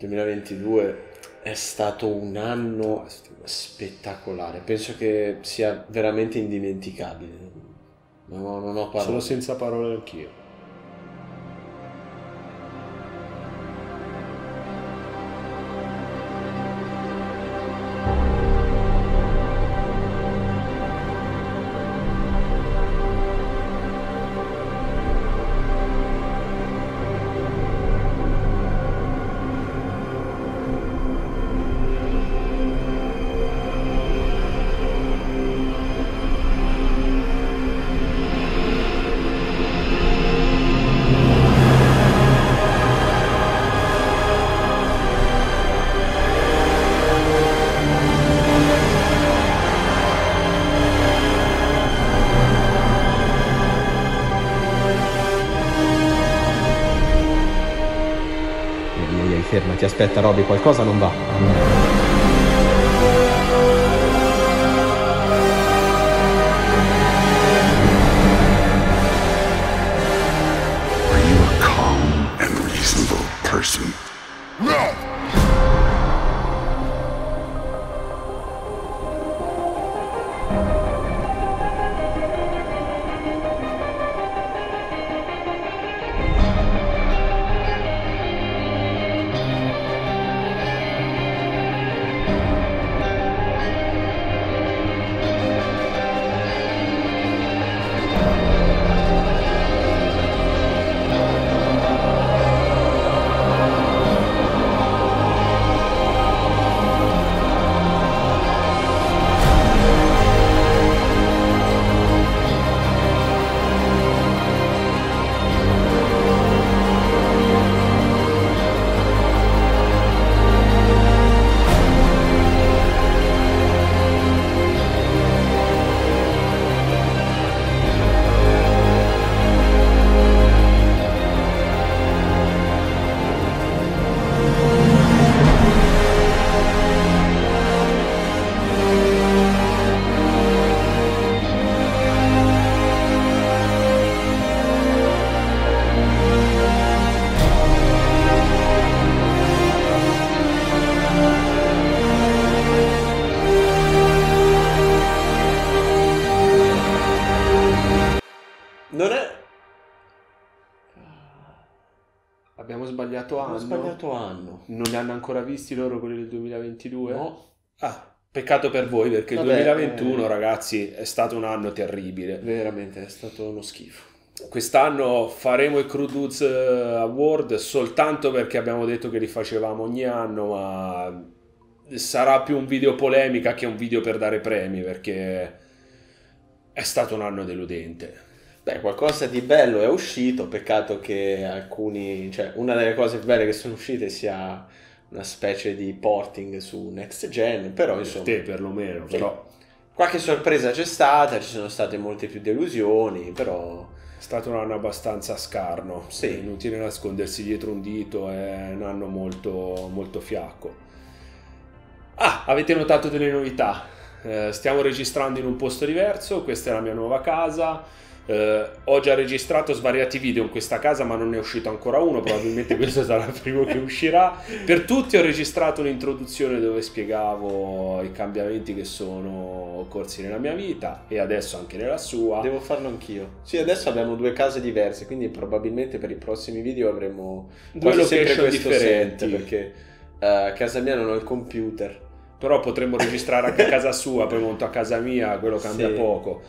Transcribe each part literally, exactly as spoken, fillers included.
duemilaventidue è stato un anno spettacolare, penso che sia veramente indimenticabile, non ho, non ho parole. Sono senza parole anch'io. Fermati, aspetta Roby, qualcosa non va. Are you a calm and reasonable person? No! Non è... Abbiamo sbagliato anno. Abbiamo sbagliato anno. Non li hanno ancora visti loro quelli del duemilaventidue? No. Ah, peccato per voi, perché Vabbè, il duemilaventuno, eh... ragazzi, è stato un anno terribile. Veramente, è stato uno schifo. Quest'anno faremo i Crew Dudes Award soltanto perché abbiamo detto che li facevamo ogni anno, ma sarà più un video polemica che un video per dare premi, perché è stato un anno deludente. Beh, qualcosa di bello è uscito, peccato che alcuni, cioè una delle cose belle che sono uscite sia una specie di porting su Next Gen, però insomma... Te perlomeno, sì. però... Qualche sorpresa c'è stata, ci sono state molte più delusioni, però... È stato un anno abbastanza scarno, sì. È inutile nascondersi dietro un dito, è un anno molto, molto fiacco. Ah, avete notato delle novità? Eh, stiamo registrando in un posto diverso, questa è la mia nuova casa. Uh, ho già registrato svariati video in questa casa, ma non ne è uscito ancora uno, probabilmente questo sarà il primo che uscirà. Per tutti ho registrato un'introduzione dove spiegavo i cambiamenti che sono occorsi nella mia vita e adesso anche nella sua. Devo farlo anch'io. Sì, adesso abbiamo due case diverse, quindi probabilmente per i prossimi video avremo due location differenti, perché uh, a casa mia non ho il computer. Però potremmo registrare anche a casa sua, poi monto a casa mia, quello cambia sì. poco.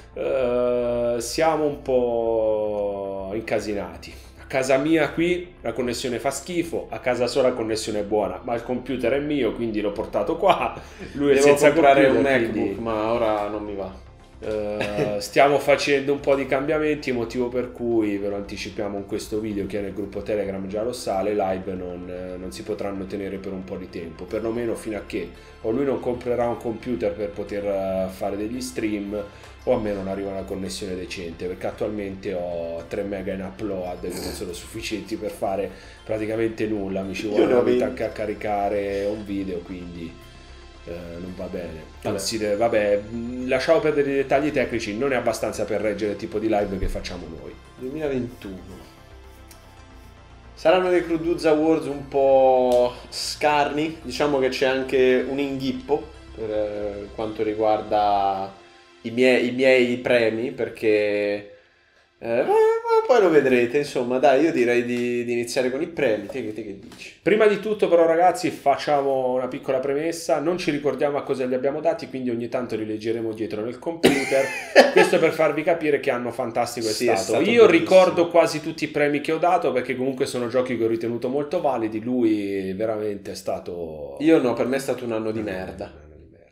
Uh, siamo un po' incasinati. A casa mia qui la connessione fa schifo, a casa sua la connessione è buona, ma il computer è mio, quindi l'ho portato qua. Lui Devo è senza comprare computer, un MacBook, quindi... ma ora non mi va. Uh, stiamo facendo un po' di cambiamenti, motivo per cui ve lo anticipiamo in questo video, che nel gruppo Telegram già lo sa, le live non, non si potranno tenere per un po' di tempo, perlomeno fino a che o lui non comprerà un computer per poter fare degli stream, o a me non arriva una connessione decente, perché attualmente ho tre mega in upload che non sono sufficienti per fare praticamente nulla, mi ci vuole anche a caricare un video, quindi eh, non va bene. Anzi, vabbè. vabbè, lasciamo perdere i dettagli tecnici, non è abbastanza per reggere il tipo di live che facciamo noi. duemilaventuno Saranno dei Cruduzza Awards un po' scarni, diciamo che c'è anche un inghippo per eh, quanto riguarda i miei, i miei premi, perché eh, poi lo vedrete, insomma. Dai, io direi di, di iniziare con i premi. Te, te che dici? Prima di tutto però ragazzi facciamo una piccola premessa, non ci ricordiamo a cosa li abbiamo dati, quindi ogni tanto li leggeremo dietro nel computer. Questo per farvi capire che anno fantastico è, Sì, stato. è stato Io bellissimo. ricordo quasi tutti i premi che ho dato perché comunque sono giochi che ho ritenuto molto validi, lui veramente è stato... Io no, per me è stato un anno di merda.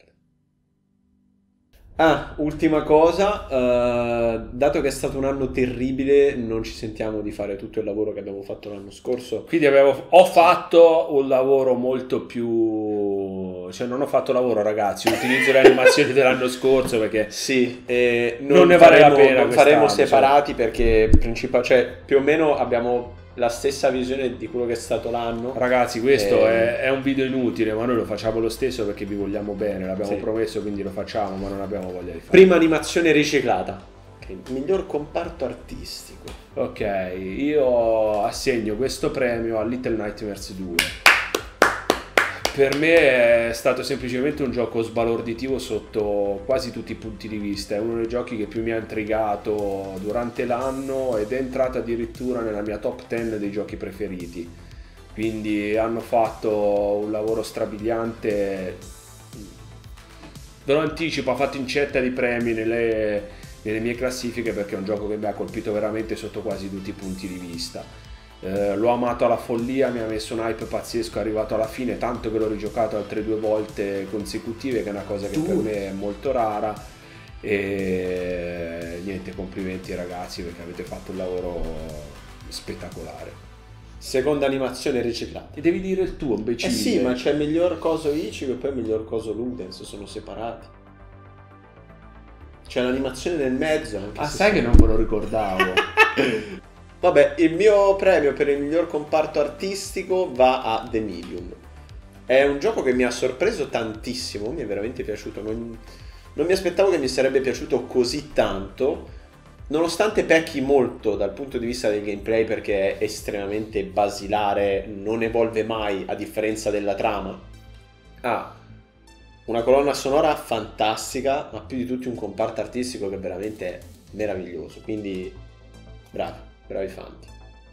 Ah, ultima cosa, eh, dato che è stato un anno terribile, non ci sentiamo di fare tutto il lavoro che abbiamo fatto l'anno scorso. Quindi avevo, ho fatto un lavoro molto più... cioè non ho fatto lavoro ragazzi, utilizzo le animazioni dell'anno scorso perché... Sì, eh, non, Non ne vale faremo, la pena non faremo quest'anno, separati perché principa- cioè, più o meno abbiamo la stessa visione di quello che è stato l'anno. Ragazzi, questo Eh, è, è un video inutile, ma noi lo facciamo lo stesso perché vi vogliamo bene, l'abbiamo Sì. promesso, quindi lo facciamo, ma non abbiamo voglia di farlo. Prima animazione riciclata, che è il miglior comparto artistico. Ok, io assegno questo premio a Little Nightmares due. Per me è stato semplicemente un gioco sbalorditivo sotto quasi tutti i punti di vista, è uno dei giochi che più mi ha intrigato durante l'anno ed è entrato addirittura nella mia top dieci dei giochi preferiti. Quindi hanno fatto un lavoro strabiliante, ve lo anticipo, ha fatto incetta di premi nelle, nelle mie classifiche perché è un gioco che mi ha colpito veramente sotto quasi tutti i punti di vista. Eh, l'ho amato alla follia, mi ha messo un hype pazzesco, è arrivato alla fine, tanto che l'ho rigiocato altre due volte consecutive, che è una cosa che Tu. per me è molto rara. E niente, complimenti ragazzi perché avete fatto un lavoro spettacolare. Seconda animazione riciclata. E devi dire il tuo, imbecille. Eh sì, ma c'è miglior coso Ichigo e poi miglior coso Ludens, sono separati. C'è l'animazione nel mezzo anche Ah, se sai sono- che non me lo ricordavo. Vabbè, il mio premio per il miglior comparto artistico va a The Medium. È un gioco che mi ha sorpreso tantissimo, mi è veramente piaciuto. Non, non mi aspettavo che mi sarebbe piaciuto così tanto, nonostante pecchi molto dal punto di vista del gameplay perché è estremamente basilare, non evolve mai a differenza della trama. Ha una colonna sonora fantastica, ma più di tutti un comparto artistico che veramente è meraviglioso. Quindi bravi. Bravi fanti.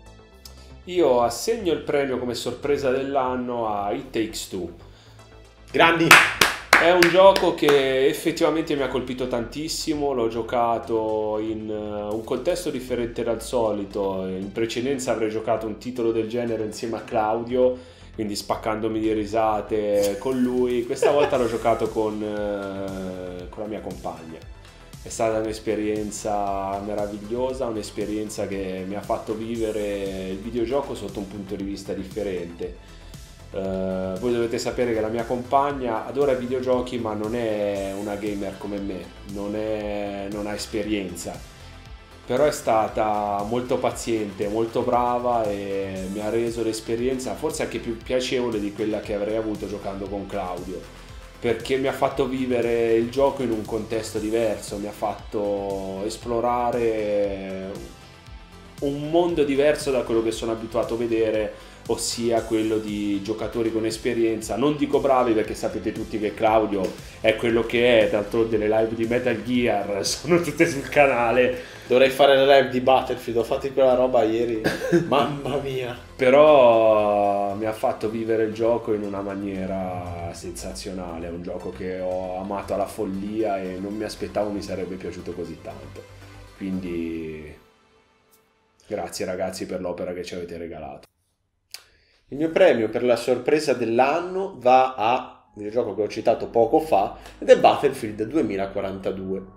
Io assegno il premio come sorpresa dell'anno a It Takes Two. Grandi! È un gioco che effettivamente mi ha colpito tantissimo, l'ho giocato in uh, un contesto differente dal solito. In precedenza avrei giocato un titolo del genere insieme a Claudio, quindi spaccandomi di risate con lui. Questa volta l'ho giocato con, uh, con la mia compagna. È stata un'esperienza meravigliosa, un'esperienza che mi ha fatto vivere il videogioco sotto un punto di vista differente. Uh, voi dovete sapere che la mia compagna adora i videogiochi, ma non è una gamer come me, non, è, non ha esperienza. Però è stata molto paziente, molto brava e mi ha reso l'esperienza forse anche più piacevole di quella che avrei avuto giocando con Claudio. Perché mi ha fatto vivere il gioco in un contesto diverso, mi ha fatto esplorare un mondo diverso da quello che sono abituato a vedere, ossia quello di giocatori con esperienza. Non dico bravi perché sapete tutti che Claudio è quello che è, d'altronde le live di Metal Gear sono tutte sul canale. Dovrei fare le live di Battlefield, ho fatto quella roba ieri, mamma mia. Però mi ha fatto vivere il gioco in una maniera sensazionale, è un gioco che ho amato alla follia e non mi aspettavo mi sarebbe piaciuto così tanto. Quindi grazie ragazzi per l'opera che ci avete regalato. Il mio premio per la sorpresa dell'anno va a il gioco che ho citato poco fa ed è Battlefield duemilaquarantadue.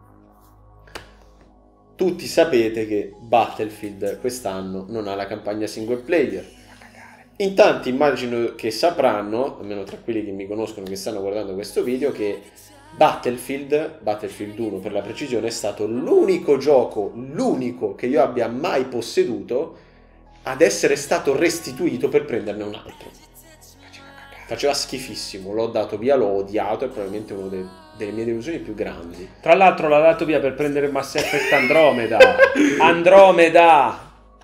Tutti sapete che Battlefield quest'anno non ha la campagna single player. In tanti immagino che sapranno, almeno tra quelli che mi conoscono che stanno guardando questo video, che Battlefield, Battlefield uno per la precisione, è stato l'unico gioco, l'unico che io abbia mai posseduto ad essere stato restituito per prenderne un altro. Faceva schifissimo, l'ho dato via, l'ho odiato, è probabilmente uno dei, delle mie delusioni più grandi. Tra l'altro l'ha dato via per prendere Mass Effect Andromeda. Andromeda!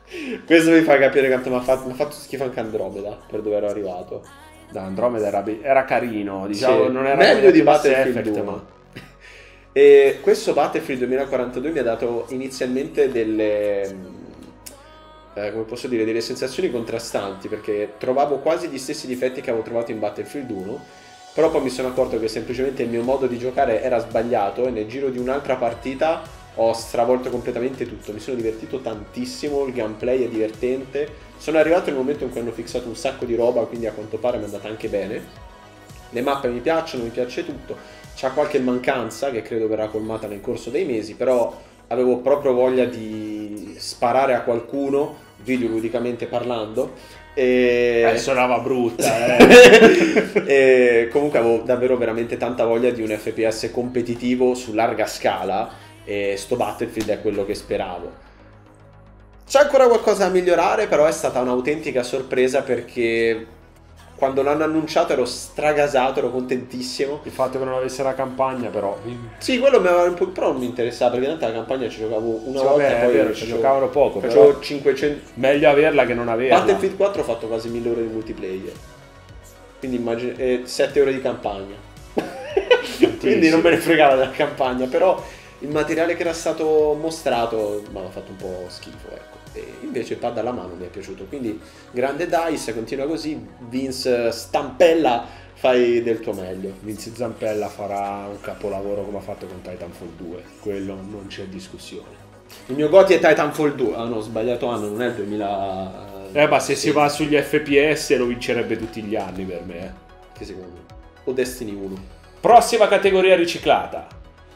Questo mi fa capire quanto mi ha fatto, m'ha fatto schifo anche Andromeda, per dove ero arrivato. Da Andromeda era, be- era carino, diciamo, Sì, non era meglio di Mass Battlefield Effect, uno. ma... E questo Battlefield duemilaquarantadue mi ha dato inizialmente delle, eh, come posso dire, delle sensazioni contrastanti, perché trovavo quasi gli stessi difetti che avevo trovato in Battlefield uno, però poi mi sono accorto che semplicemente il mio modo di giocare era sbagliato e nel giro di un'altra partita ho stravolto completamente tutto. Mi sono divertito tantissimo, il gameplay è divertente, sono arrivato nel momento in cui hanno fissato un sacco di roba, quindi a quanto pare mi è andata anche bene. Le mappe mi piacciono, mi piace tutto. C'ha qualche mancanza che credo verrà colmata nel corso dei mesi, però avevo proprio voglia di sparare a qualcuno, videoludicamente parlando. E... Eh, suonava brutta, eh. E comunque avevo davvero veramente tanta voglia di un F P S competitivo su larga scala, e sto Battlefield è quello che speravo. C'è ancora qualcosa da migliorare, però è stata un'autentica sorpresa, perché quando l'hanno annunciato ero stragasato, ero contentissimo. Il fatto che non avesse la campagna, però... Sì, quello mi aveva un po', però non mi interessava, perché tanto la campagna ci giocavo una Sì, volta, vabbè, è poi vero, ci facevo- giocavano poco, facevo però cinquecento. meglio averla che non averla. Battlefield quattro ho fatto quasi mille ore di multiplayer, quindi immagino eh, sette ore di campagna. Quindi non me ne fregava della campagna, però il materiale che era stato mostrato mi aveva fatto un po' schifo, ecco. E invece il pad alla mano mi è piaciuto, quindi grande Dice, continua così. Vince Stampella, fai del tuo meglio. Vince Zampella farà un capolavoro come ha fatto con Titanfall due, quello non c'è discussione. Il mio Goti è Titanfall due. Ah no, ho sbagliato anno, non è il duemila. Eh, ma se sì. si va sugli F P S lo vincerebbe tutti gli anni per me. eh. Che secondo me. O Destiny uno. Prossima categoria riciclata.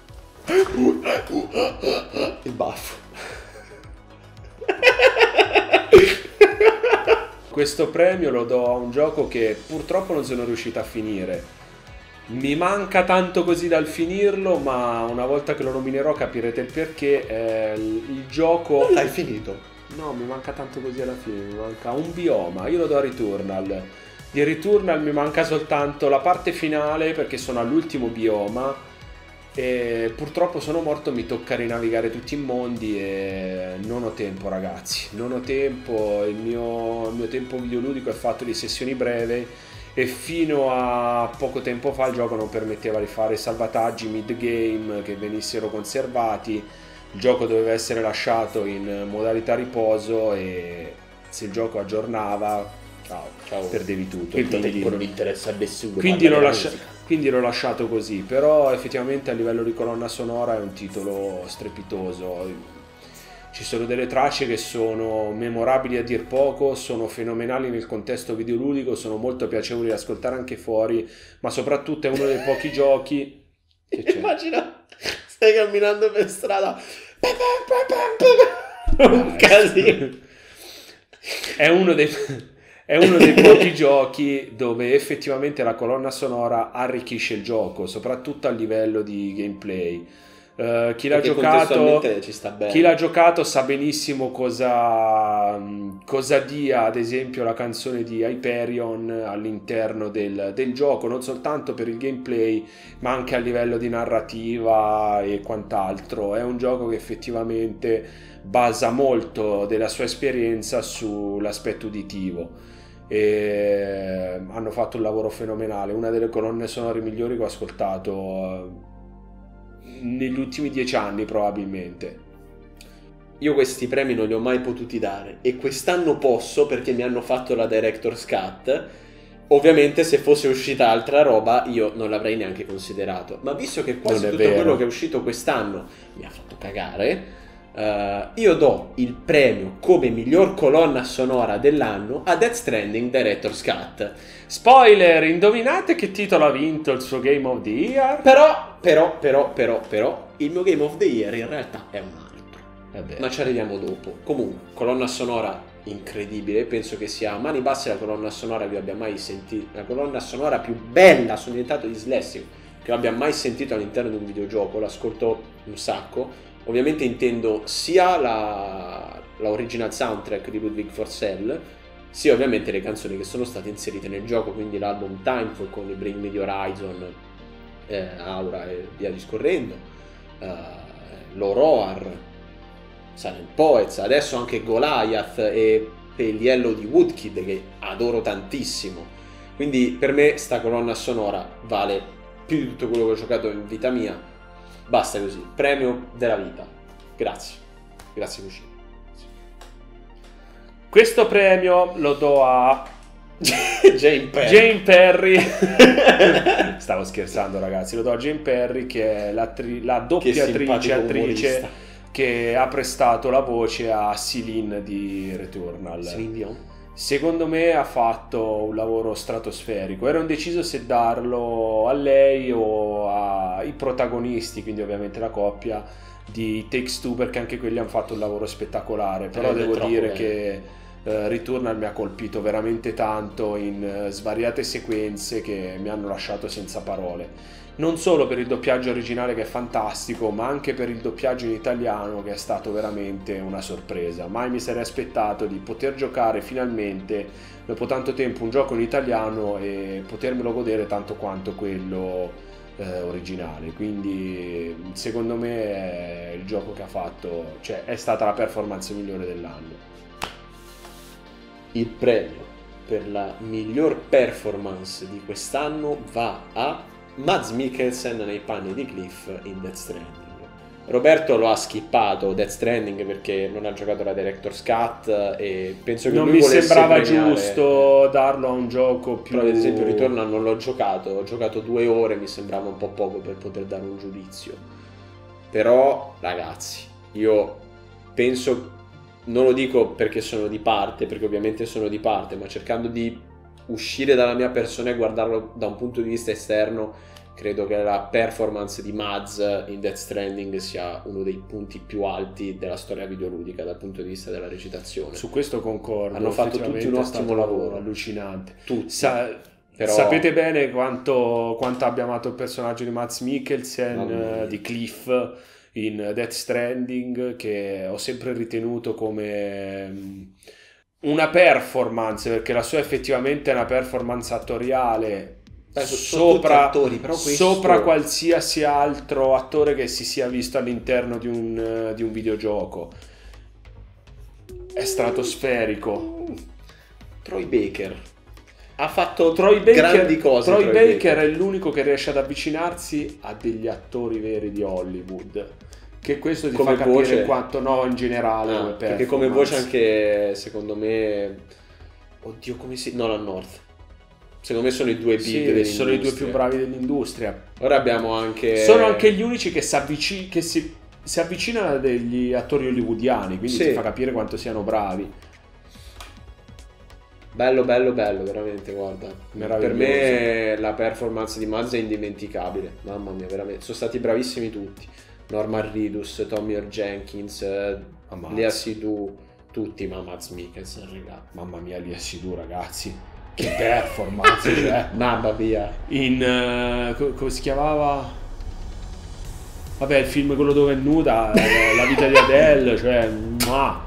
Il baffo. Questo premio lo do a un gioco che purtroppo non sono riuscito a finire. Mi manca tanto così dal finirlo, ma una volta che lo nominerò capirete il perché. Eh, il, il gioco... Non l'hai finito? No, mi manca tanto così alla fine, mi manca un bioma, io lo do a Returnal. Di Returnal mi manca soltanto la parte finale, perché sono all'ultimo bioma e purtroppo sono morto, mi tocca rinavigare tutti i mondi e non ho tempo, ragazzi, non ho tempo. Il mio, il mio tempo videoludico è fatto di sessioni brevi e fino a poco tempo fa il gioco non permetteva di fare salvataggi mid game che venissero conservati. Il gioco doveva essere lasciato in modalità riposo e se il gioco aggiornava, ciao, Ciao. perdevi tutto. Il Quindi, tempo non interessa a nessuno. quindi parla l'ho, della lascia- musica. quindi l'ho lasciato così, però effettivamente a livello di colonna sonora è un titolo strepitoso. Ci sono delle tracce che sono memorabili a dir poco, sono fenomenali nel contesto videoludico, sono molto piacevoli da ascoltare anche fuori, ma soprattutto è uno dei pochi giochi... Che c'è? Immagina, stai camminando per strada. Un casino. È uno dei, è uno dei pochi giochi dove effettivamente la colonna sonora arricchisce il gioco, soprattutto a livello di gameplay. Uh, chi l'ha Perché giocato contestualmente ci sta bene. chi l'ha giocato sa benissimo cosa, cosa dia ad esempio la canzone di Hyperion all'interno del, del gioco, non soltanto per il gameplay ma anche a livello di narrativa e quant'altro. È un gioco che effettivamente basa molto della sua esperienza sull'aspetto uditivo e hanno fatto un lavoro fenomenale, una delle colonne sonore migliori che ho ascoltato negli ultimi dieci anni probabilmente. Io questi premi non li ho mai potuti dare e quest'anno posso, perché mi hanno fatto la Director's Cut. Ovviamente se fosse uscita altra roba io non l'avrei neanche considerato, ma visto che quasi Non è tutto vero. quello che è uscito quest'anno mi ha fatto cagare, uh, io do il premio come miglior colonna sonora dell'anno a Death Stranding Director's Cut. Spoiler, indovinate che titolo ha vinto il suo Game of the Year? Però, però, però, però, però, il mio Game of the Year in realtà è un altro. Vabbè. Ma ci arriviamo dopo. Comunque, colonna sonora incredibile. Penso che sia a mani basse la colonna sonora che abbia mai sentito. La colonna sonora più bella, sono diventato dislessico, che abbia mai sentito all'interno di un videogioco. L'ascolto un sacco. Ovviamente intendo sia la, la original soundtrack di Ludwig Forsell, sia ovviamente le canzoni che sono state inserite nel gioco, quindi l'album Timefall con i Bring Me the Horizon, eh, Aura e via discorrendo, uh, l'Oroar, Silent Poets, adesso anche Goliath e Pelliello di Woodkid, che adoro tantissimo. Quindi per me sta colonna sonora vale più di tutto quello che ho giocato in vita mia. Basta così, premio della vita. Grazie, grazie Cucina. Questo premio lo do a Jane Perry. Jane Perry. Stavo scherzando, ragazzi. Lo do a Jane Perry, che è la doppiatrice attrice che ha prestato la voce a Celine di Returnal. Celine Dion. Secondo me ha fatto un lavoro stratosferico. Ero indeciso se darlo a lei o ai protagonisti, quindi ovviamente la coppia di Takes Two, perché anche quelli hanno fatto un lavoro spettacolare. Però Rende devo dire bene. che uh, Returnal mi ha colpito veramente tanto in uh, svariate sequenze che mi hanno lasciato senza parole. Non solo per il doppiaggio originale, che è fantastico, ma anche per il doppiaggio in italiano, che è stato veramente una sorpresa. Mai mi sarei aspettato di poter giocare finalmente dopo tanto tempo un gioco in italiano e potermelo godere tanto quanto quello eh, originale. Quindi secondo me è il gioco che ha fatto, cioè è stata la performance migliore dell'anno. Il premio per la miglior performance di quest'anno va a Mads Mikkelsen nei panni di Cliff in Death Stranding. Roberto lo ha skippato Death Stranding perché non ha giocato la Director's Cut e penso che non lui mi volesse sembrava premiare... giusto darlo a un gioco più... Però ad esempio Returnal non l'ho giocato, ho giocato due ore, mi sembrava un po' poco per poter dare un giudizio. Però ragazzi, io penso, non lo dico perché sono di parte, perché ovviamente sono di parte, ma cercando di uscire dalla mia persona e guardarlo da un punto di vista esterno, credo che la performance di Mads in Death Stranding sia uno dei punti più alti della storia videoludica dal punto di vista della recitazione. Su questo concordo. Hanno fatto tutti un ottimo lavoro, allucinante. Tutti. Sa- Però... Sapete bene quanto, quanto abbia amato il personaggio di Mads Mikkelsen, oh, uh, di Cliff in Death Stranding, che ho sempre ritenuto come um, una performance, perché la sua effettivamente è una performance attoriale sopra, attori, però questo... sopra qualsiasi altro attore che si sia visto all'interno di un, di un videogioco. È stratosferico. Troy Baker ha fatto Troy Baker, grandi cose. Troy, Troy Baker, Baker è l'unico che riesce ad avvicinarsi a degli attori veri di Hollywood, che questo ti come fa capire voce... quanto no in generale, ah, come perché come voce anche secondo me, oddio come si... Nolan North secondo me sono i due big sì, dell'industria. Sono i due più bravi dell'industria. Ora abbiamo anche sono anche gli unici che si, avvic- che si, si avvicinano a degli attori hollywoodiani, quindi sì. ti fa capire quanto siano bravi. Bello, bello, bello, veramente, guarda. Per Meraviglioso. me la performance di Mads è indimenticabile. Mamma mia, veramente. Sono stati bravissimi tutti. Norman Reedus, Tommy Earl Jenkins, Lea Seydoux, tutti, ma Mads Mikkelsen, raga. Mamma mia, Lea Seydoux, ragazzi. Che performance, cioè. Mamma mia. In... Uh, co- come si chiamava? Vabbè, il film quello dove è nuda, la, la vita di Adele, cioè... Mua.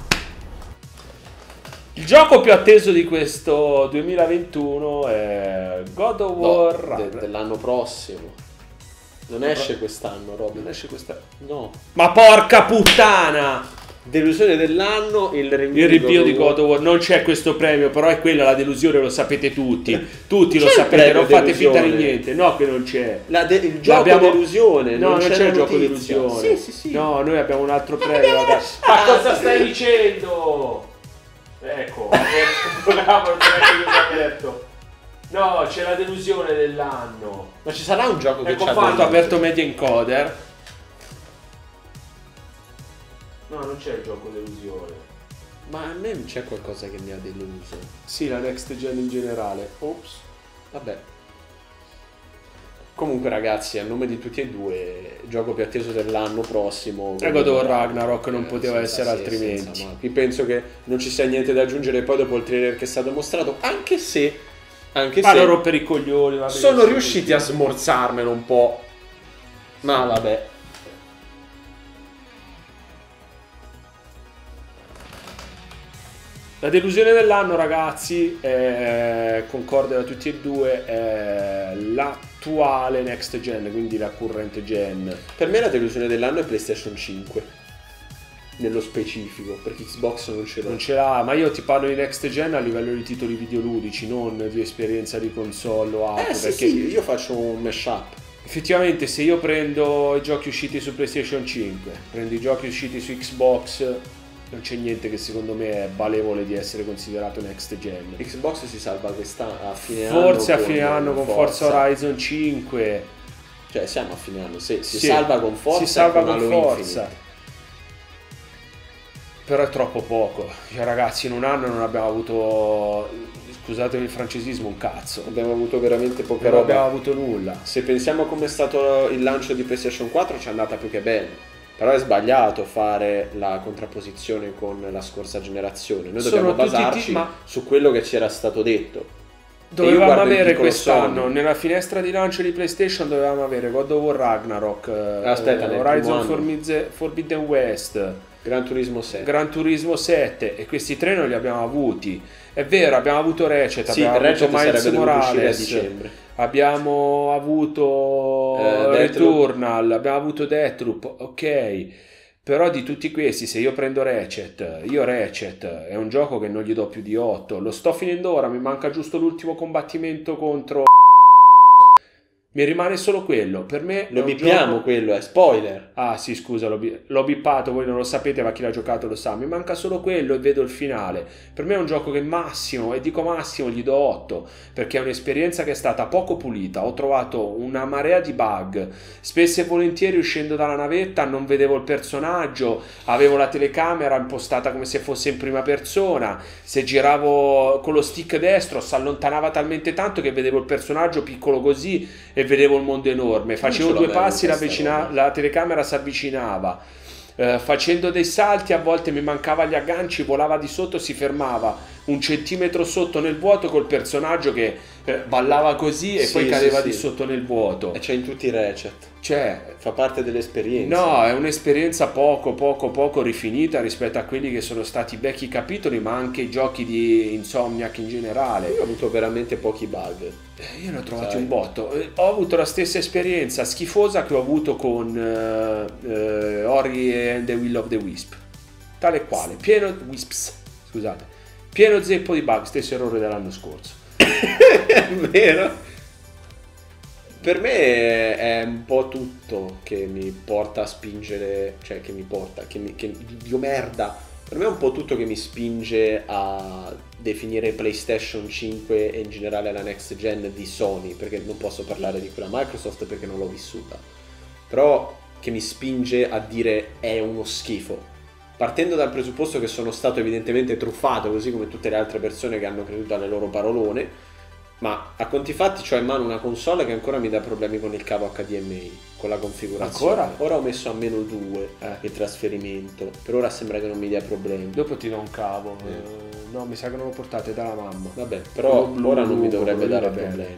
Il gioco più atteso di questo duemilaventuno è God of War no, de- dell'anno prossimo. Non esce quest'anno, Robby. Non esce quest'anno. No. Ma porca puttana! Delusione dell'anno, il rinvio, Il rinvio di God of of War. Non c'è questo premio, però è quella la delusione, lo sapete tutti. Tutti C'è lo il sapete, premio non fate finta di delusione. niente. No che non c'è. La de- il gioco L'abbiamo- delusione. No, non c'è, la il gioco notizia. delusione. Sì, sì, sì. No, noi abbiamo un altro premio. ragazzi. Ma cosa stai dicendo? Ecco, bravo, non c'è aperto. No, c'è la delusione dell'anno. Ma ci sarà un gioco che Ecco c'ha fatto, deluso? aperto Media Encoder. No, non c'è il gioco delusione. Ma a me c'è qualcosa che mi ha deluso. Sì, la next gen in generale. Ops. Vabbè. Comunque ragazzi, a nome di tutti e due, gioco più atteso dell'anno prossimo. E God of War Ragnarok non poteva senza essere se, altrimenti. senza ma. Qui penso che non ci sia niente da aggiungere poi dopo il trailer che è stato mostrato, anche se anche Ma se loro per i coglioni, va bene, sono sì, riusciti sì. a smorzarmelo un po'. Ma vabbè. La delusione dell'anno, ragazzi, è concorde da tutti e due, è l'attuale next gen, quindi la current gen. Per me la delusione dell'anno è PlayStation cinque. nello specifico, perché Xbox non ce l'ha. Non ce l'ha, ma io ti parlo di next gen a livello di titoli videoludici, non di esperienza di console o altro. Eh sì, perché sì, io faccio un mashup. effettivamente se io prendo i giochi usciti su PlayStation cinque, prendo i giochi usciti su Xbox, non c'è niente che secondo me è valevole di essere considerato next gen. Xbox si salva quest'anno a fine anno. Forse a fine anno con Forza Horizon cinque. Cioè siamo a fine anno, se, si Sì, salva con Forza. si salva con, con Halo Forza. Infinite. Però è troppo poco. Io, ragazzi, in un anno non abbiamo avuto, scusatemi il francesismo, un cazzo. Abbiamo avuto veramente poca Non roba. abbiamo avuto nulla. Se pensiamo a come è stato il lancio di PlayStation quattro, ci è andata più che bene. Però è sbagliato fare la contrapposizione con la scorsa generazione. Noi Sono dobbiamo tutti basarci ti- ma- su quello che ci era stato detto. Dovevamo guardo il avere piccolo quest'anno, Sony. nella finestra di lancio di PlayStation, dovevamo avere God of War Ragnarok, eh, Aspetta, nel primo Horizon anno. Forbidden Forbidden West, Gran Turismo sei. Gran Turismo sette, e questi tre non li abbiamo avuti. È vero, abbiamo avuto Ratchet, Sì, abbiamo Ratchet avuto Miles sarebbe dovuto uscire a Morales, dicembre. abbiamo avuto Eh, Deathloop. Returnal, abbiamo avuto Deathloop, ok. Però di tutti questi, se io prendo Ratchet, io Ratchet è un gioco che non gli do più di otto. Lo sto finendo ora, mi manca giusto l'ultimo combattimento contro... Mi rimane solo quello. Per me Lo è un bippiamo gioco... quello, è spoiler. Ah sì, scusa, l'ho, bi- l'ho bippato, voi non lo sapete, ma chi l'ha giocato lo sa. Mi manca solo quello e vedo il finale. Per me è un gioco che massimo, e dico massimo, gli do otto, perché è un'esperienza che è stata poco pulita. Ho trovato una marea di bug. Spesso e volentieri uscendo dalla navetta non vedevo il personaggio, avevo la telecamera impostata come se fosse in prima persona. Se giravo con lo stick destro si allontanava talmente tanto che vedevo il personaggio piccolo così e vedevo il mondo enorme. Facevo ce l'ho due bene passi, la, questa vicina- roba. la telecamera si avvicinava. Eh, facendo dei salti a volte mi mancava gli agganci, volava di sotto, si fermava un centimetro sotto nel vuoto col personaggio che eh, ballava così e Sì, poi sì, cadeva sì. di sotto nel vuoto. E c'è in tutti i Ratchet. Cioè, Fa parte dell'esperienza. no, è un'esperienza poco, poco, poco rifinita rispetto a quelli che sono stati i vecchi capitoli, ma anche i giochi di Insomniac in generale. Io ho avuto veramente pochi bug. Eh, Io ne ho trovati Sai. un botto. Eh, Ho avuto la stessa esperienza schifosa che ho avuto con eh, eh, Ori and the Will of the Wisp. Tale e quale, pieno Wisps, scusate. Pieno zeppo di bug, stesso errore dell'anno scorso. È vero. Per me è un po' tutto che mi porta a spingere, cioè che mi porta, che mi, che dio merda. Per me è un po' tutto che mi spinge a definire PlayStation cinque e in generale la next gen di Sony, perché non posso parlare di quella Microsoft perché non l'ho vissuta. Però che mi spinge a dire è uno schifo. Partendo dal presupposto che sono stato evidentemente truffato, così come tutte le altre persone che hanno creduto alle loro parolone. Ma a conti fatti ho in mano una console che ancora mi dà problemi con il cavo H D M I, con la configurazione. Ancora? Ora ho messo a meno due Eh. il trasferimento. Per ora sembra che non mi dia problemi. Dopo ti do un cavo. Eh. Eh, no, mi sa che non lo portate dalla mamma. Vabbè, però Blu, blu, ora non mi blu, dovrebbe blu, dare bene. problemi.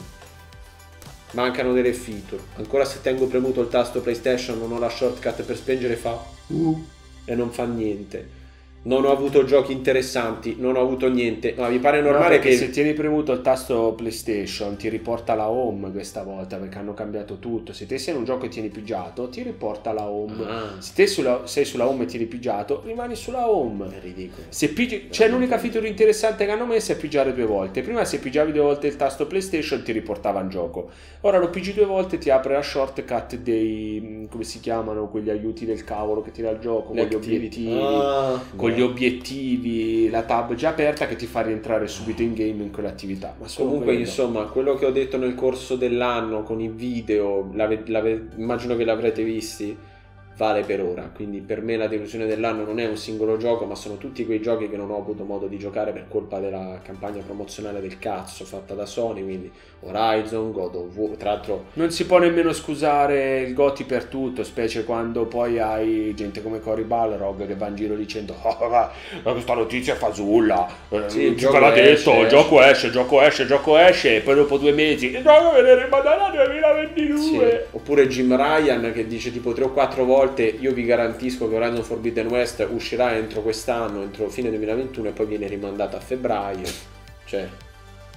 Mancano delle feature. Ancora se tengo premuto il tasto PlayStation non ho la shortcut per spengere, fa uh, e non fa niente. Non ho avuto giochi interessanti, non ho avuto niente. Ma vi pare normale No, che se tieni premuto il tasto PlayStation ti riporta la home questa volta, perché hanno cambiato tutto. Se te sei in un gioco e tieni pigiato, ti riporta la home. Ah. Se te sulla- sei sulla home e tieni pigiato, rimani sulla home. è ridicolo. Se pigi- c'è l'unica feature interessante che hanno messo è pigiare due volte. Prima se pigiavi due volte il tasto PlayStation ti riportava in gioco. Ora lo pigi due volte, ti apre la shortcut dei, come si chiamano, quegli aiuti del cavolo che ti dà il gioco, con gli obiettivi. Ah, Con no. gli obiettivi, la tab già aperta che ti fa rientrare subito in game in quell'attività. Ma solo Comunque, quello. insomma, quello che ho detto nel corso dell'anno con i video, l'ave- l'ave- immagino che l'avrete visti, vale per ora. Quindi per me la delusione dell'anno non è un singolo gioco, ma sono tutti quei giochi che non ho avuto modo di giocare per colpa della campagna promozionale del cazzo fatta da Sony. Quindi Horizon, God of War, tra l'altro Non si può nemmeno scusare il Goti per tutto, specie quando poi hai gente come Cory Balrog che va in giro dicendo oh, ma questa notizia è fasulla, eh, Sì, il chi gioco ve l'ha esce, detto, il esce. gioco esce, il gioco esce, il gioco esce, e poi dopo due mesi il gioco viene rimandato al duemilaventidue. sì. Oppure Jim Ryan che dice tipo tre o quattro volte io vi garantisco che Horizon Forbidden West uscirà entro quest'anno, entro fine duemilaventuno, e poi viene rimandato a febbraio. Cioè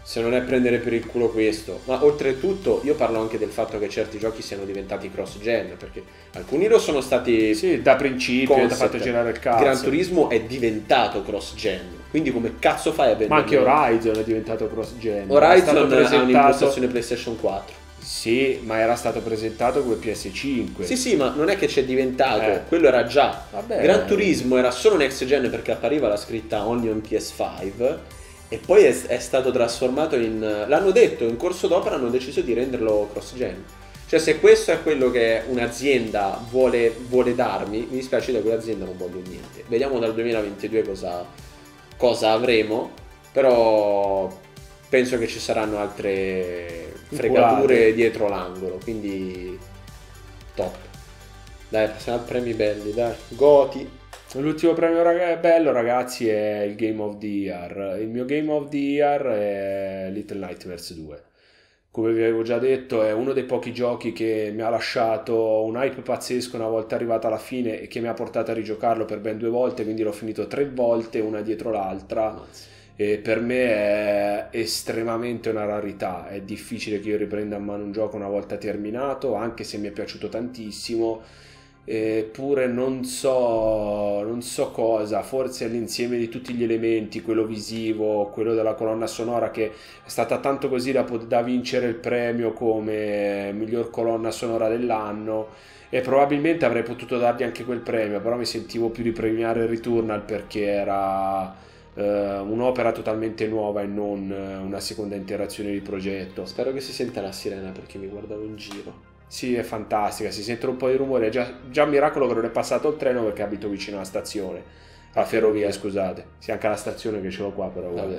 se non è prendere per il culo questo. Ma oltretutto io parlo anche del fatto che certi giochi siano diventati cross-gen, perché alcuni lo sono stati sì, da principio, ti ha fatto girare il cazzo. Gran Turismo è diventato cross-gen, quindi come cazzo fai a vendere? Ma anche Horizon è diventato cross-gen. Horizon presentato... ha un'impostazione PlayStation quattro. Sì, ma era stato presentato come P S cinque. Sì, sì, ma non è che c'è diventato, eh. quello era già. Vabbè. Gran Turismo era solo next gen perché appariva la scritta Only on P S cinque e poi è, è stato trasformato in... L'hanno detto, in corso d'opera hanno deciso di renderlo cross gen. Cioè se questo è quello che un'azienda vuole, vuole darmi, mi dispiace, da quell'azienda non voglio niente. Vediamo dal duemilaventidue cosa, cosa avremo, però penso che ci saranno altre fregature Incurate. dietro l'angolo, quindi top. Dai, passiamo a premi belli, dai. Goti. L'ultimo premio rag- bello, ragazzi, è il Game of the Year. Il mio Game of the Year è Little Nightmares due. Come vi avevo già detto, è uno dei pochi giochi che mi ha lasciato un hype pazzesco una volta arrivata alla fine e che mi ha portato a rigiocarlo per ben due volte, quindi l'ho finito tre volte, una dietro l'altra. E per me è estremamente una rarità. È difficile che io riprenda in mano un gioco una volta terminato, anche se mi è piaciuto tantissimo. Eppure non so non so cosa, forse è l'insieme di tutti gli elementi, quello visivo, quello della colonna sonora, che è stata tanto così da, da vincere il premio come miglior colonna sonora dell'anno, e probabilmente avrei potuto dargli anche quel premio, però mi sentivo più di premiare il Returnal perché era eh, un'opera totalmente nuova e non una seconda interazione di progetto. Spero che si senta la sirena perché mi guardavo in giro. Sì, è fantastica, si sentono un po' di rumore. È già, già un miracolo che non è passato il treno perché abito vicino alla stazione, alla ferrovia, scusate. Sì, anche alla stazione che ce l'ho qua, però. Vabbè.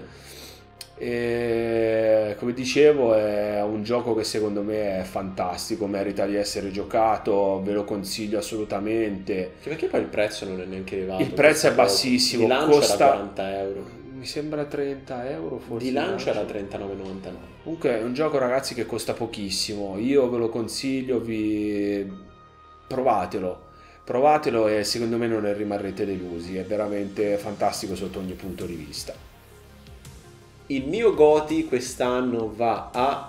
E, come dicevo, è un gioco che secondo me è fantastico, merita di essere giocato, ve lo consiglio assolutamente. Che perché poi il prezzo non è neanche elevato. Il prezzo è bassissimo, di lancio costa era quaranta euro. Mi sembra trenta euro forse. Di lancio era trentanove e novantanove. Comunque è un gioco, ragazzi, che costa pochissimo. Io ve lo consiglio, vi provatelo. Provatelo e secondo me non ne rimarrete delusi. È veramente fantastico sotto ogni punto di vista. Il mio Goti quest'anno va a...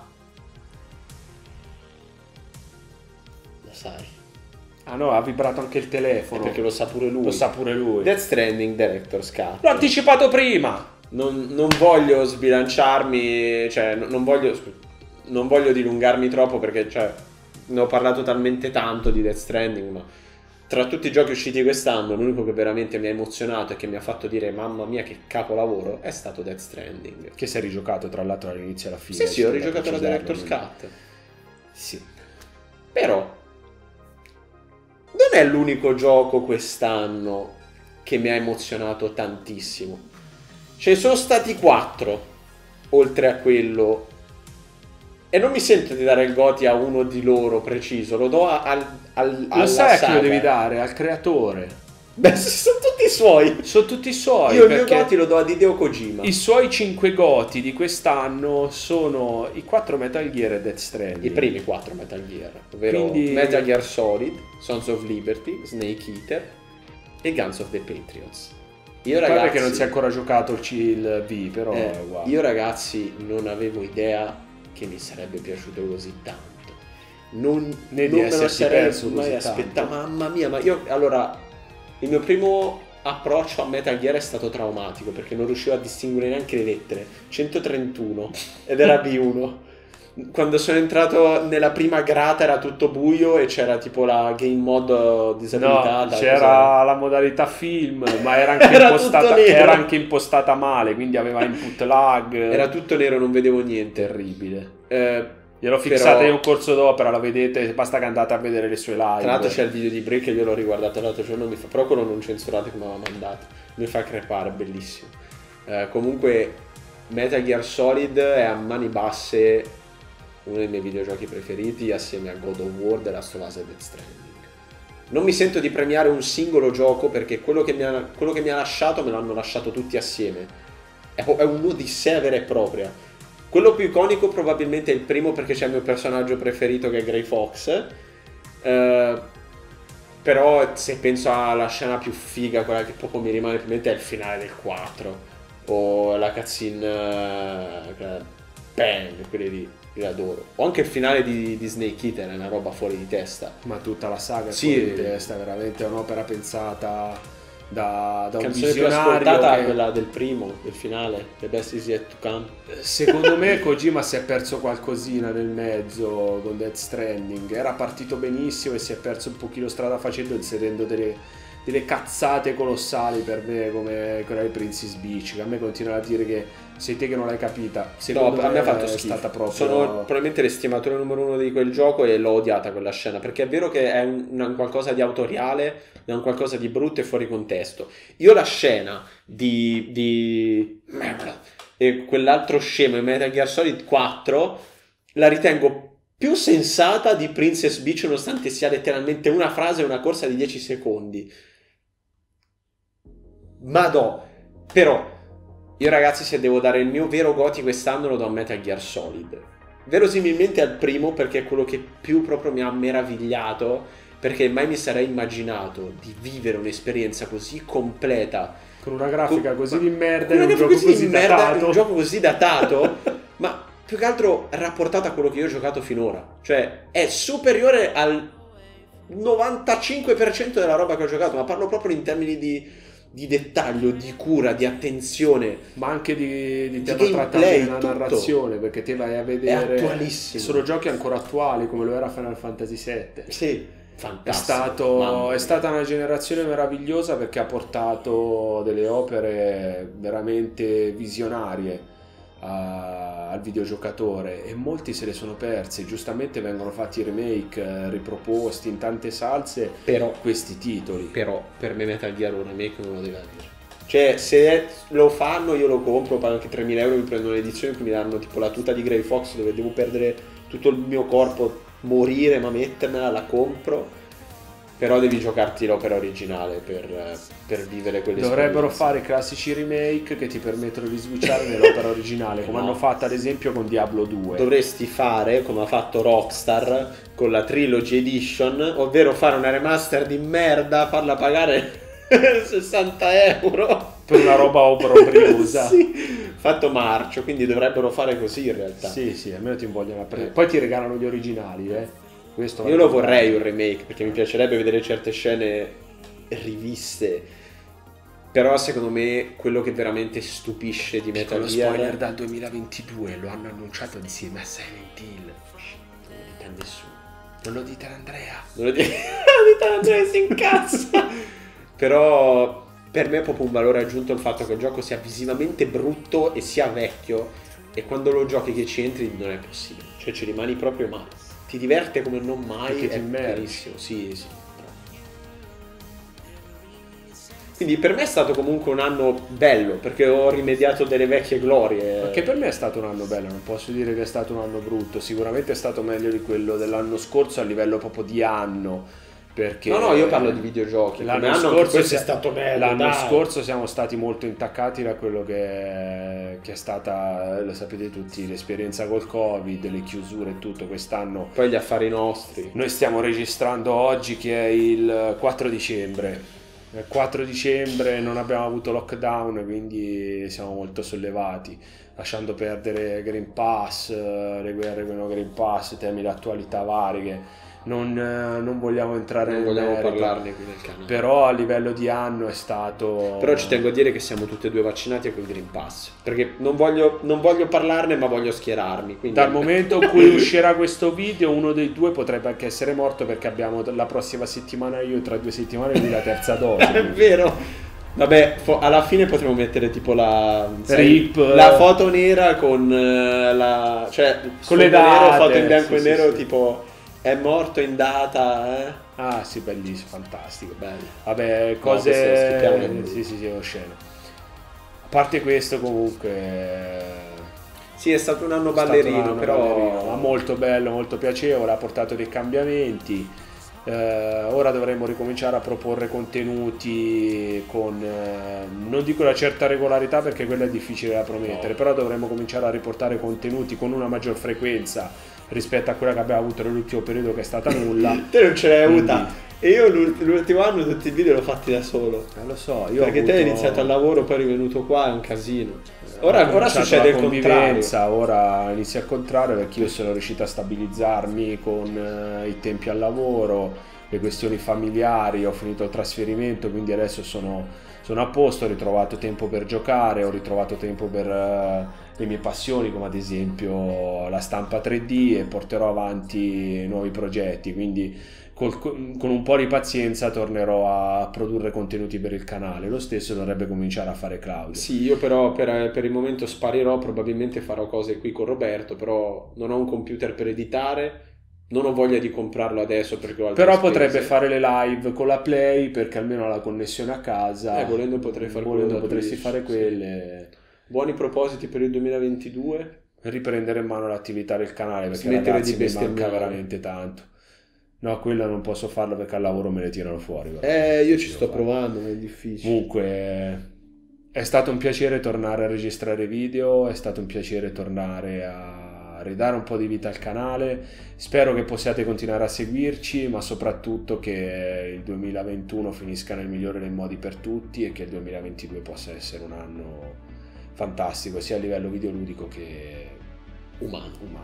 Lo sai. Ah no, ha vibrato anche il telefono. È perché lo sa pure lui. Lo sa pure lui. Death Stranding Director's Cut. L'ho anticipato prima. Non, non voglio sbilanciarmi, cioè non voglio, non voglio dilungarmi troppo perché cioè, ne ho parlato talmente tanto di Death Stranding, ma tra tutti i giochi usciti quest'anno l'unico che veramente mi ha emozionato e che mi ha fatto dire mamma mia che capolavoro è stato Death Stranding. Che si è rigiocato tra l'altro dall'inizio alla fine. Sì, sì, ho rigiocato la Director's Cut. Sì. Però non è l'unico gioco quest'anno che mi ha emozionato tantissimo. Ce ne sono stati quattro oltre a quello, e non mi sento di dare il Goti a uno di loro preciso, lo do al, al Lo sai a chi lo devi dare? Al creatore. Beh, sono tutti suoi. Sono tutti suoi. Io il mio Goti lo do a Hideo Kojima. I suoi cinque Goti di quest'anno sono i quattro Metal Gear e Death Stranding. I primi quattro Metal Gear, ovvero Quindi... Metal Gear Solid, Sons of Liberty, Snake Eater e Guns of the Patriots. Io Guarda ragazzi, che non si è ancora giocato il, C, il V, però eh, wow. Io ragazzi non avevo idea che mi sarebbe piaciuto così tanto. Non, Né di non me lo esserti sarei perso mai così aspettato. tanto. Mamma mia, ma io allora il mio primo approccio a Metal Gear è stato traumatico perché non riuscivo a distinguere neanche le lettere. centotrentuno ed era B uno. Quando sono entrato nella prima grata era tutto buio e c'era tipo la game mode disabilitata. No, c'era la modalità film, ma era anche, Era impostata, tutto nero. era anche impostata male, quindi aveva input lag. Era tutto nero, non vedevo niente. terribile. Eh, Gliel'ho fissata però- in un corso d'opera, la vedete, basta che andate a vedere le sue live. Tra l'altro c'è il video di Break che io l'ho riguardato l'altro giorno, mi fa, però quello non censurato che mi aveva mandato, mi fa crepare, bellissimo. Eh, comunque Metal Gear Solid è a mani basse uno dei miei videogiochi preferiti assieme a God of War, The Last of Us e Death Stranding. Non mi sento di premiare un singolo gioco perché quello che mi ha, quello che mi ha lasciato me l'hanno lasciato tutti assieme. È, è un'odissea vera e propria. Quello più iconico probabilmente è il primo perché c'è il mio personaggio preferito che è Grey Fox. Eh, però se penso alla scena più figa, quella che proprio mi rimane più in mente, è il finale del quattro o la cutscene eh, bang, quelli lì, li adoro. O anche il finale di, di Snake Eater è una roba fuori di testa. Ma tutta la saga è Sì, fuori di testa, è veramente un'opera pensata da, da un canzone più visionario ascoltata che... quella del primo, del finale, The Best Is Yet To Come. Secondo me Kojima si è perso qualcosina nel mezzo con Death Stranding. Era partito benissimo e si è perso un pochino strada facendo, inserendo delle, delle cazzate colossali per me, come quella di Princess Beach, che a me continua a dire che sei te che non l'hai capita. Secondo No, me a me ha fatto è schifo. stata proprio... Sono probabilmente l'estimatore numero uno di quel gioco e l'ho odiata quella scena, perché è vero che è un, un qualcosa di autoriale, è un qualcosa di brutto e fuori contesto. Io la scena di... di... e quell'altro scemo in Metal Gear Solid quattro la ritengo più sensata di Princess Beach, nonostante sia letteralmente una frase e una corsa di dieci secondi. Madò, però io ragazzi, se devo dare il mio vero goti quest'anno, lo do a Metal Gear Solid. Verosimilmente al primo, perché è quello che più proprio mi ha meravigliato, perché mai mi sarei immaginato di vivere un'esperienza così completa, con una grafica con, così di merda con e un gioco così, così di merda, datato. un gioco così datato, ma più che altro rapportato a quello che io ho giocato finora. Cioè, è superiore al novantacinque per cento della roba che ho giocato, ma parlo proprio in termini di... di dettaglio, di cura, di attenzione, ma anche di, di di tema gameplay, trattato nella tutto. narrazione, perché te vai a vedere, è attualissimo. sono giochi ancora attuali come lo era Final Fantasy sette. Sì, È, fantastico. stato, è stata una generazione meravigliosa perché ha portato delle opere veramente visionarie a, al videogiocatore, e molti se le sono persi. Giustamente vengono fatti remake, eh, riproposti in tante salse, Però, questi titoli. però per me Metal Gear un remake non lo deve dire. Cioè, se lo fanno io lo compro, pago anche tremila euro, mi prendo l'edizione, poi mi danno tipo la tuta di Grey Fox dove devo perdere tutto il mio corpo, morire, ma mettermela, la compro. Però devi giocarti l'opera originale per, per vivere quelle Dovrebbero esperienze. fare i classici remake che ti permettono di switchare nell'opera originale, come No. hanno fatto ad esempio con Diablo due. Dovresti fare come ha fatto Rockstar con la Trilogy Edition, ovvero fare una remaster di merda, farla pagare sessanta euro Per una roba obbrobriosa. Sì, fatto marcio, quindi dovrebbero fare così in realtà. Sì, sì, almeno ti invogliano a prendere. Eh. Poi ti regalano gli originali, eh. Questo Io lo vorrei un remake, perché mi piacerebbe vedere certe scene riviste. Però secondo me quello che veramente stupisce di Metal Piccolo Gear... spoiler dal duemilaventidue, lo hanno annunciato insieme a Silent Hill. Non lo dite a nessuno. Non lo dite ad Andrea. Non lo dite, non lo dite a Andrea, si incazza. Però per me è proprio un valore aggiunto il fatto che il gioco sia visivamente brutto e sia vecchio, e quando lo giochi che ci entri non è possibile. Cioè ci rimani proprio male. Ti diverte come non mai, Perché ti è immergi. bellissimo. Sì, sì. Quindi per me è stato comunque un anno bello, perché ho rimediato delle vecchie glorie. Anche per me è stato un anno bello, non posso dire che è stato un anno brutto. Sicuramente è stato meglio di quello dell'anno scorso a livello proprio di anno. Perché No, no, io parlo di videogiochi. L'anno Come anno, scorso, anche questo sia- è stato bello. l'anno dai. scorso siamo stati molto intaccati da quello che, che è stata, lo sapete tutti, l'esperienza col Covid, le chiusure e tutto. Quest'anno Poi gli affari nostri. noi stiamo registrando oggi che è il quattro dicembre. Il quattro dicembre non abbiamo avuto lockdown, quindi siamo molto sollevati, lasciando perdere Green Pass, eh, le guerre con il Green Pass, temi di attualità vari che non, eh, non vogliamo entrare Non nel vogliamo merito. parlarne qui nel canale. Però a livello di anno è stato... Però ci tengo a dire che siamo tutti e due vaccinati e col Green Pass. Perché non voglio, non voglio parlarne, ma voglio schierarmi. Quindi... Dal momento in cui uscirà questo video, uno dei due potrebbe anche essere morto, perché abbiamo la prossima settimana io, tra due settimane lui la terza dose. È vero. Vabbè, fo- alla fine potremmo mettere tipo la Rip. la foto nera con eh, la cioè Con le sfondo nero, date, foto in bianco sì, e sì, nero, sì. tipo è morto in data, eh. Ah sì, bellissimo, fantastico. Bello. Vabbè, questo lo cose... skippiamo, è brutto. sì, sì, sì, è osceno. A parte questo comunque... Sì, è stato un anno è stato ballerino, un anno però ballerino, ma molto bello, molto piacevole, ha portato dei cambiamenti. Eh, ora dovremmo ricominciare a proporre contenuti con, eh, non dico una certa regolarità perché quella è difficile da promettere, No. però dovremmo cominciare a riportare contenuti con una maggior frequenza rispetto a quella che abbiamo avuto nell'ultimo periodo, che è stata nulla. te non ce l'hai Quindi- avuta E io l'ult- l'ultimo anno tutti i video l'ho fatti da solo. Eh, lo so, io ho Perché avuto... te hai iniziato al lavoro, poi eri venuto qua, è un casino. Ho Ora, ora cominciato succede la il convivenza, contrario. ora inizia al contrario perché io sono riuscito a stabilizzarmi con eh, i tempi al lavoro, le questioni familiari, ho finito il trasferimento, quindi adesso sono, sono a posto, ho ritrovato tempo per giocare, ho ritrovato tempo per eh, le mie passioni, come ad esempio la stampa tre D, e porterò avanti nuovi progetti, quindi col- con un po' di pazienza tornerò a produrre contenuti per il canale. Lo stesso dovrebbe cominciare a fare Claudio. Sì, io però per, per il momento sparirò, probabilmente farò cose qui con Roberto, però non ho un computer per editare, non ho voglia di comprarlo adesso perché ho altre Però spese. potrebbe fare le live con la Play perché almeno ha la connessione a casa. Eh, volendo potrei fare Volendo quello da potresti Twitch, fare sì. quelle. Buoni propositi per il duemilaventidue? Riprendere in mano l'attività del canale perché Smettere ragazzi di mi manca bestemmiare. veramente tanto. No, quello non posso farlo perché al lavoro me le tirano fuori. però. Eh, io ci Devo sto fare. provando, ma è difficile. Comunque è stato un piacere tornare a registrare video, è stato un piacere tornare a ridare un po' di vita al canale. Spero che possiate continuare a seguirci, ma soprattutto che il duemilaventuno finisca nel migliore dei modi per tutti e che il duemilaventidue possa essere un anno fantastico sia a livello videoludico che Umano. umano.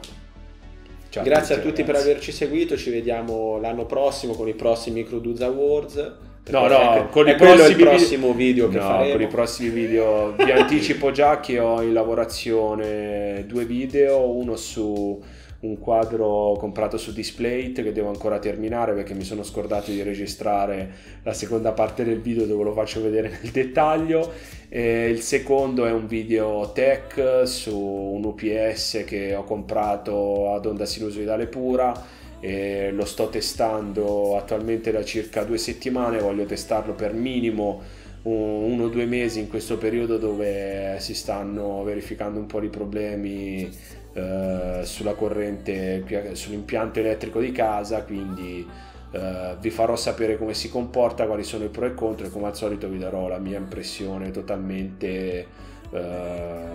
Ciao Grazie a tutti, tutti per ragazzi. averci seguito, ci vediamo l'anno prossimo con i prossimi Cruduz Awards. No, Perché no, è- con è i quello prossimi il prossimo video che no, faremo. con i prossimi video vi anticipo già che ho in lavorazione due video, uno su un quadro comprato su Displate che devo ancora terminare perché mi sono scordato di registrare la seconda parte del video dove lo faccio vedere nel dettaglio. E il secondo è un video tech su un U P S che ho comprato ad onda sinusoidale pura e lo sto testando attualmente da circa due settimane. Voglio testarlo per minimo uno o due mesi in questo periodo dove si stanno verificando un po' di problemi eh, sulla corrente, sull'impianto elettrico di casa, quindi eh, vi farò sapere come si comporta, quali sono i pro e i contro, e come al solito vi darò la mia impressione totalmente eh,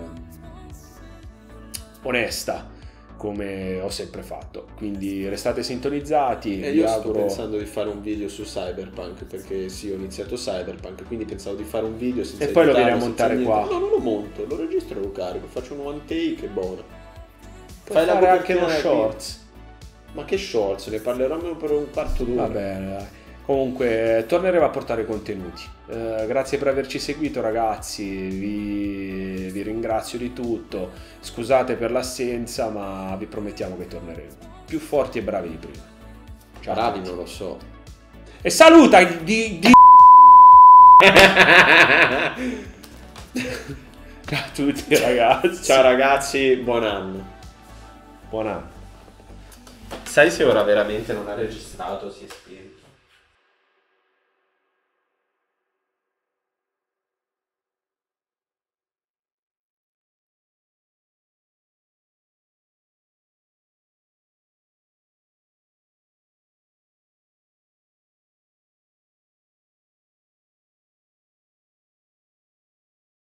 onesta, come ho sempre fatto. Quindi restate sintonizzati. E vi io sto auguro... pensando di fare un video su Cyberpunk perché sì, ho iniziato Cyberpunk, quindi pensavo di fare un video senza E poi lo editarlo, vieni a senza montare niente. qua. No, non lo monto, lo registro e lo carico, faccio un one take e buono. Puoi la fare anche uno copertina qui. shorts. Ma che shorts, ne parleremo per un quarto d'ora. Va bene, dai. Comunque torneremo a portare contenuti. Eh, grazie per averci seguito, ragazzi, vi, vi ringrazio di tutto. Scusate per l'assenza, ma vi promettiamo che torneremo più forti e bravi di prima. Ciao a Bravi, tutti. non lo so. E saluta di, di... Ciao a tutti, ragazzi. Ciao ragazzi, buon anno. Buon anno. Sai se ora veramente non ha registrato, si è spento.